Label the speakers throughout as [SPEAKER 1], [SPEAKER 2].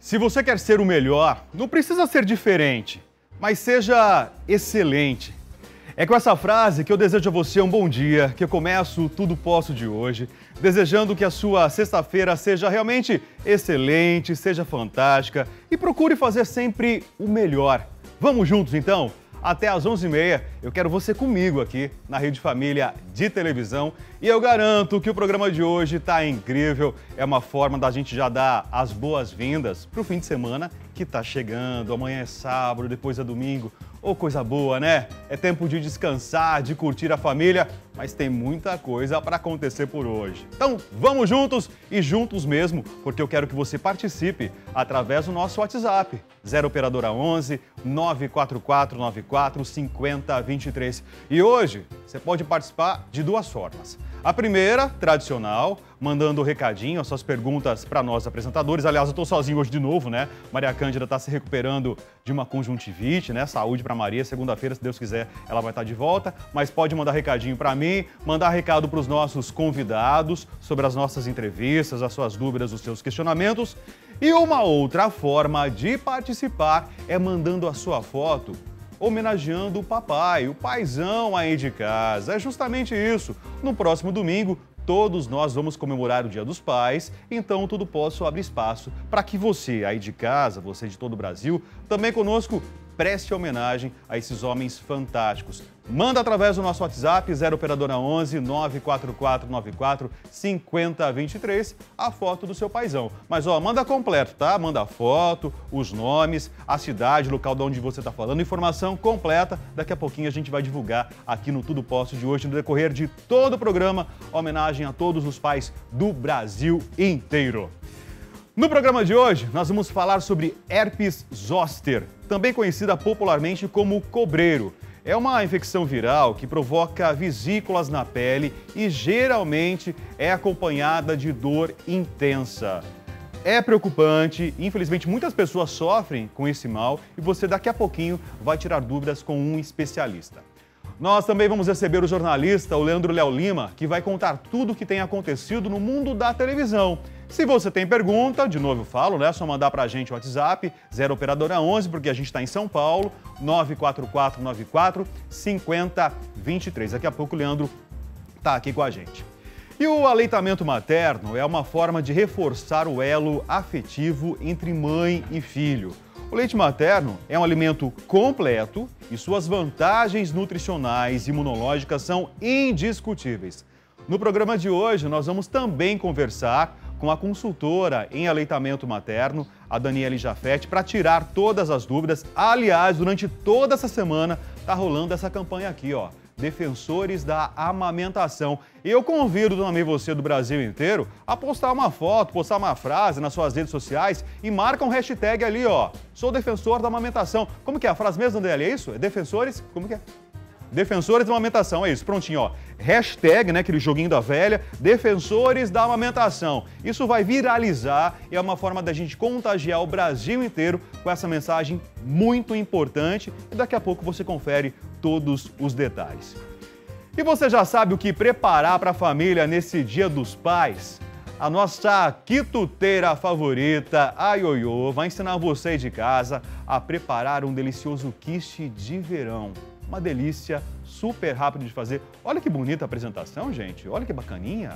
[SPEAKER 1] Se você quer ser o melhor, não precisa ser diferente, mas seja excelente. É com essa frase que eu desejo a você um bom dia, que eu começo o Tudo Posso de hoje, desejando que a sua sexta-feira seja realmente excelente, seja fantástica e procure fazer sempre o melhor. Vamos juntos então? Até às 11h30, eu quero você comigo aqui na Rede Família de televisão e eu garanto que o programa de hoje está incrível. É uma forma da gente já dar as boas-vindas para o fim de semana que está chegando. Amanhã é sábado, depois é domingo. Ô, coisa boa, né? É tempo de descansar, de curtir a família, mas tem muita coisa para acontecer por hoje. Então, vamos juntos e juntos mesmo, porque eu quero que você participe através do nosso WhatsApp, 0 operadora 11 94494 5023. E hoje você pode participar de duas formas. A primeira, tradicional, mandando recadinho, as suas perguntas para nós apresentadores. Aliás, eu estou sozinho hoje de novo, né? Maria Cândida está se recuperando de uma conjuntivite, né? Saúde para Maria. Segunda-feira, se Deus quiser, ela vai estar de volta. Mas pode mandar recadinho para mim, mandar recado para os nossos convidados sobre as nossas entrevistas, as suas dúvidas, os seus questionamentos. E uma outra forma de participar é mandando a sua foto homenageando o papai, o paizão aí de casa. É justamente isso. No próximo domingo, todos nós vamos comemorar o Dia dos Pais, então o Tudo Posso abre espaço para que você aí de casa, você de todo o Brasil, também conosco, preste homenagem a esses homens fantásticos. Manda através do nosso WhatsApp, 0 operadora 11 94494 5023, a foto do seu paizão. Mas ó, manda completo, tá? Manda a foto, os nomes, a cidade, o local de onde você está falando, informação completa. Daqui a pouquinho a gente vai divulgar aqui no Tudo Posso de hoje, no decorrer de todo o programa, homenagem a todos os pais do Brasil inteiro. No programa de hoje, nós vamos falar sobre herpes zoster, também conhecida popularmente como cobreiro. É uma infecção viral que provoca vesículas na pele e geralmente é acompanhada de dor intensa. É preocupante, infelizmente muitas pessoas sofrem com esse mal e você daqui a pouquinho vai tirar dúvidas com um especialista. Nós também vamos receber o jornalista, o Leandro Léo Lima, que vai contar tudo o que tem acontecido no mundo da televisão. Se você tem pergunta, de novo eu falo, né? É só mandar pra gente o WhatsApp, 0 operadora 11, porque a gente está em São Paulo, 94494 5023. Daqui a pouco o Leandro tá aqui com a gente. E o aleitamento materno é uma forma de reforçar o elo afetivo entre mãe e filho. O leite materno é um alimento completo e suas vantagens nutricionais e imunológicas são indiscutíveis. No programa de hoje, nós vamos também conversar com a consultora em aleitamento materno, a Daniele Jafete, para tirar todas as dúvidas. Aliás, durante toda essa semana, está rolando essa campanha aqui, ó. Defensores da amamentação. E eu convido também você do Brasil inteiro a postar uma foto, postar uma frase nas suas redes sociais e marca um hashtag ali, ó. Sou defensor da amamentação. Como que é a frase mesmo, Daniela? É isso? É defensores? Como que é? Defensores da amamentação, é isso, prontinho, ó. Hashtag, né, aquele joguinho da velha, defensores da amamentação. Isso vai viralizar e é uma forma da gente contagiar o Brasil inteiro com essa mensagem muito importante e daqui a pouco você confere todos os detalhes. E você já sabe o que preparar para a família nesse Dia dos Pais? A nossa quituteira favorita, a Ioiô, vai ensinar você aí de casa a preparar um delicioso quiche de verão. Uma delícia, super rápido de fazer. Olha que bonita a apresentação, gente. Olha que bacaninha.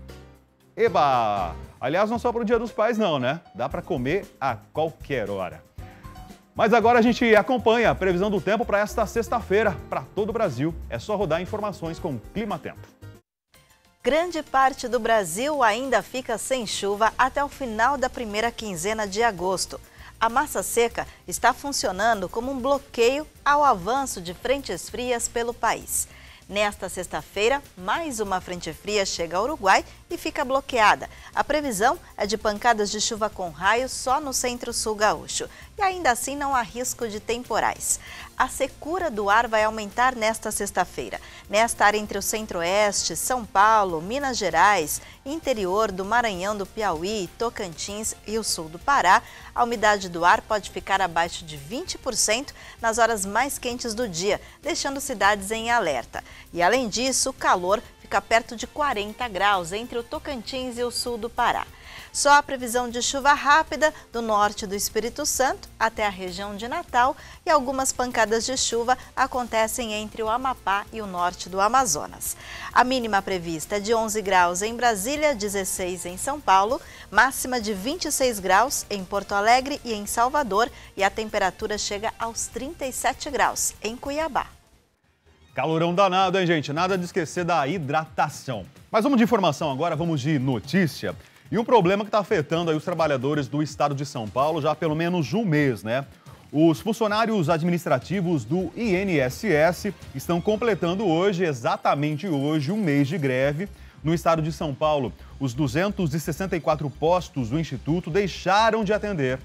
[SPEAKER 1] Eba! Aliás, não só para o Dia dos Pais, não, né? Dá para comer a qualquer hora. Mas agora a gente acompanha a previsão do tempo para esta sexta-feira, para todo o Brasil. É só rodar informações com Clima Tempo.
[SPEAKER 2] Grande parte do Brasil ainda fica sem chuva até o final da primeira quinzena de agosto. A massa seca está funcionando como um bloqueio ao avanço de frentes frias pelo país. Nesta sexta-feira, mais uma frente fria chega ao Uruguai e fica bloqueada. A previsão é de pancadas de chuva com raios só no centro-sul gaúcho. E ainda assim não há risco de temporais. A secura do ar vai aumentar nesta sexta-feira. Nesta área entre o centro-oeste, São Paulo, Minas Gerais, interior do Maranhão, do Piauí, Tocantins e o sul do Pará, a umidade do ar pode ficar abaixo de 20% nas horas mais quentes do dia, deixando cidades em alerta. E além disso, o calor fica perto de 40 graus entre o Tocantins e o sul do Pará. Só a previsão de chuva rápida do norte do Espírito Santo até a região de Natal e algumas pancadas de chuva acontecem entre o Amapá e o norte do Amazonas. A mínima prevista é de 11 graus em Brasília, 16 em São Paulo, máxima de 26 graus em Porto Alegre e em Salvador e a temperatura chega aos 37 graus em Cuiabá.
[SPEAKER 1] Calorão danado, hein, gente? Nada de esquecer da hidratação. Mas vamos de informação agora, vamos de notícia. E um problema que está afetando aí os trabalhadores do estado de São Paulo já há pelo menos um mês, né? Os funcionários administrativos do INSS estão completando hoje, exatamente hoje, um mês de greve. No estado de São Paulo, os 264 postos do Instituto deixaram de atender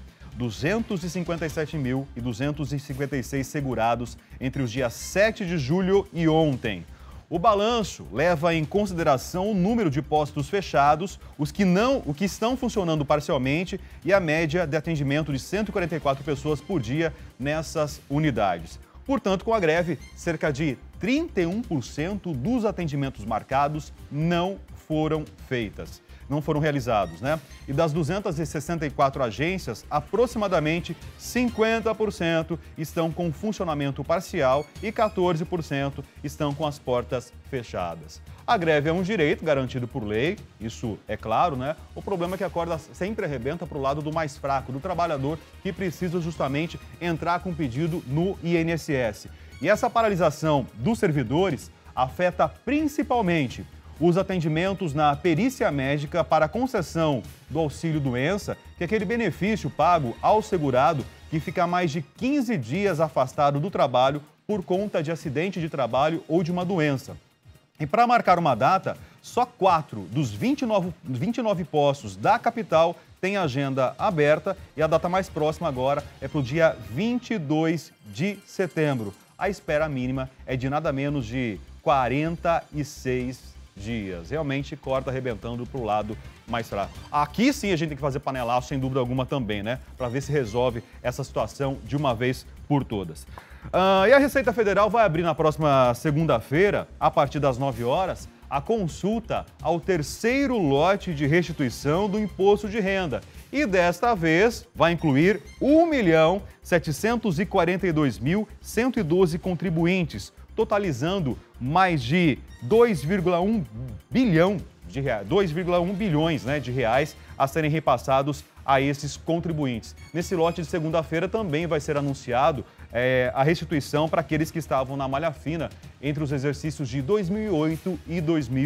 [SPEAKER 1] 257.256 segurados entre os dias 7 de julho e ontem. O balanço leva em consideração o número de postos fechados, os que estão funcionando parcialmente e a média de atendimento de 144 pessoas por dia nessas unidades. Portanto, com a greve, cerca de 31% dos atendimentos marcados não foram realizados, né? E das 264 agências, aproximadamente 50% estão com funcionamento parcial e 14% estão com as portas fechadas. A greve é um direito garantido por lei, isso é claro, né? O problema é que a corda sempre arrebenta para o lado do mais fraco, do trabalhador que precisa justamente entrar com pedido no INSS. E essa paralisação dos servidores afeta principalmente os atendimentos na perícia médica para a concessão do auxílio-doença, que é aquele benefício pago ao segurado que fica mais de 15 dias afastado do trabalho por conta de acidente de trabalho ou de uma doença. E para marcar uma data, só 4 dos 29 postos da capital têm agenda aberta e a data mais próxima agora é para o dia 22 de setembro. A espera mínima é de nada menos de 46 dias. Realmente corta arrebentando para o lado mais fraco. Aqui sim a gente tem que fazer panelaço, sem dúvida alguma também, né? Para ver se resolve essa situação de uma vez por todas. E a Receita Federal vai abrir na próxima segunda-feira, a partir das 9 horas, a consulta ao terceiro lote de restituição do imposto de renda. E desta vez vai incluir 1.742.112 contribuintes, totalizando mais de 2,1 bilhões, né, de reais a serem repassados a esses contribuintes. Nesse lote de segunda-feira também vai ser anunciado a restituição para aqueles que estavam na malha fina entre os exercícios de 2008 e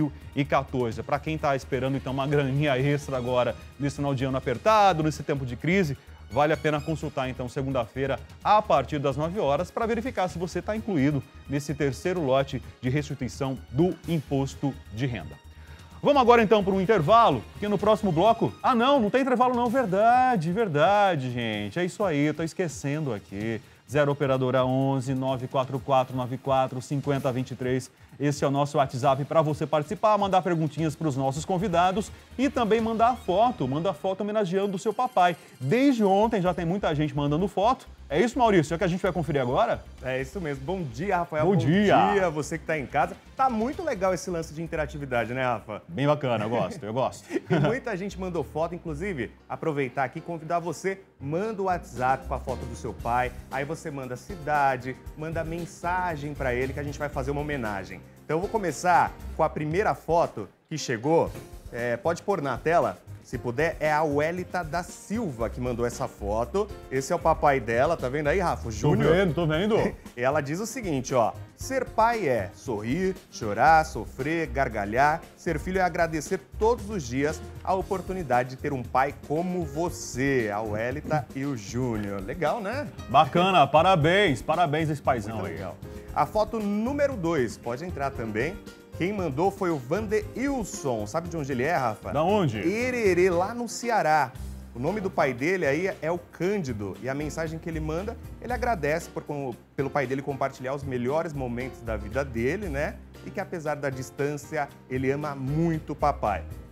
[SPEAKER 1] 2014. Para quem está esperando então uma graninha extra agora nesse final de ano apertado, nesse tempo de crise, vale a pena consultar, então, segunda-feira, a partir das 9 horas, para verificar se você está incluído nesse terceiro lote de restituição do imposto de renda. Vamos agora, então, para um intervalo, porque no próximo bloco... Ah, não tem intervalo não, verdade, gente. É isso aí, eu estou esquecendo aqui. 0 Operadora 11 944 94 5023. Esse é o nosso WhatsApp para você participar, mandar perguntinhas para os nossos convidados e também mandar foto homenageando o seu papai. Desde ontem já tem muita gente mandando foto. É isso, Maurício? É que a gente vai conferir agora?
[SPEAKER 3] É isso mesmo. Bom dia, Rafael.
[SPEAKER 1] Bom dia,
[SPEAKER 3] você que está em casa. Tá muito legal esse lance de interatividade, né, Rafa?
[SPEAKER 1] Bem bacana, eu gosto.
[SPEAKER 3] E muita gente mandou foto, inclusive, aproveitar aqui e convidar você, manda o WhatsApp com a foto do seu pai, aí você manda a cidade, manda mensagem para ele que a gente vai fazer uma homenagem. Então eu vou começar com a primeira foto que chegou, pode pôr na tela, se puder, é a Welita da Silva que mandou essa foto. Esse é o papai dela, tá vendo aí, Rafa? O Júnior.
[SPEAKER 1] Tô vendo.
[SPEAKER 3] E ela diz o seguinte, ó: ser pai é sorrir, chorar, sofrer, gargalhar. Ser filho é agradecer todos os dias a oportunidade de ter um pai como você, a Welita e o Júnior. Legal, né?
[SPEAKER 1] Bacana, parabéns esse paizão.
[SPEAKER 3] Muito legal. A foto número 2, pode entrar também. Quem mandou foi o Vandeilson. Sabe de onde ele é, Rafa?
[SPEAKER 1] Da onde?
[SPEAKER 3] Hererê, lá no Ceará. O nome do pai dele aí é o Cândido. E a mensagem que ele manda, ele agradece pelo pai dele compartilhar os melhores momentos da vida dele, né? E que apesar da distância, ele ama muito o papai. Muito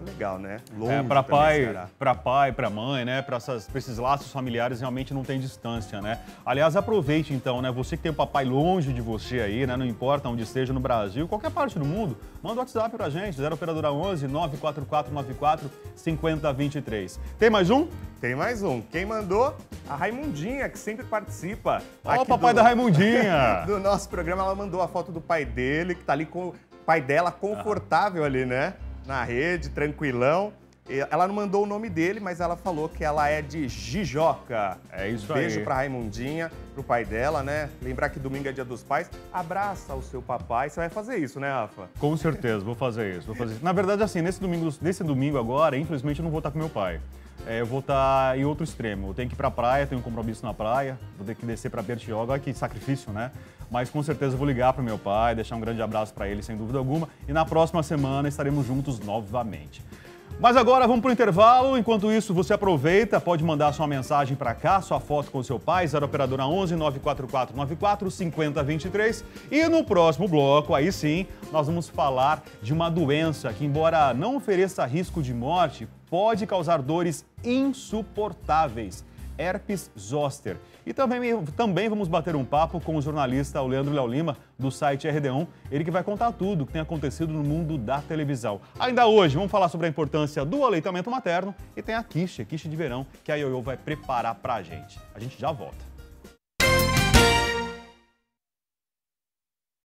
[SPEAKER 3] muito legal, né? Longe
[SPEAKER 1] Para
[SPEAKER 3] também,
[SPEAKER 1] pai,
[SPEAKER 3] Ceará.
[SPEAKER 1] para pai, para mãe, né? Para esses laços familiares realmente não tem distância, né? Aliás, aproveite então, né? Você que tem o papai longe de você aí, né? Não importa onde esteja no Brasil, qualquer parte do mundo, manda o WhatsApp pra gente, 0 operadora 11 94494 5023. Tem mais um?
[SPEAKER 3] Tem mais um. Quem mandou? A Raimundinha, que sempre participa.
[SPEAKER 1] Ó, o
[SPEAKER 3] aqui
[SPEAKER 1] papai da Raimundinha.
[SPEAKER 3] do nosso programa. Ela mandou a foto do pai dele, que tá ali com o pai dela confortável ali, né? Na rede, tranquilão. Ela não mandou o nome dele, mas ela falou que ela é de Jijoca.
[SPEAKER 1] É isso aí.
[SPEAKER 3] Beijo pra Raimundinha, pro pai dela, né? Lembrar que domingo é dia dos pais. Abraça o seu papai. Você vai fazer isso, né, Rafa?
[SPEAKER 1] Com certeza, vou fazer isso. Na verdade, assim, nesse domingo agora, infelizmente, eu não vou estar com meu pai. Eu vou estar em outro extremo. Eu tenho que ir pra praia, tenho um compromisso na praia, vou ter que descer pra Bertioga. Olha que sacrifício, né? Mas com certeza eu vou ligar pro meu pai, deixar um grande abraço pra ele, sem dúvida alguma. E na próxima semana estaremos juntos novamente. Mas agora vamos para o intervalo. Enquanto isso, você aproveita, pode mandar sua mensagem para cá, sua foto com o seu pai, 0 operadora 11 94494 5023. E no próximo bloco, aí sim, nós vamos falar de uma doença que, embora não ofereça risco de morte, pode causar dores insuportáveis. Herpes zoster. E também vamos bater um papo com o jornalista Leandro Léo Lima, do site RD1, ele que vai contar tudo o que tem acontecido no mundo da televisão. Ainda hoje, vamos falar sobre a importância do aleitamento materno e tem a quiche de verão, que a Ioiô vai preparar pra gente. A gente já volta.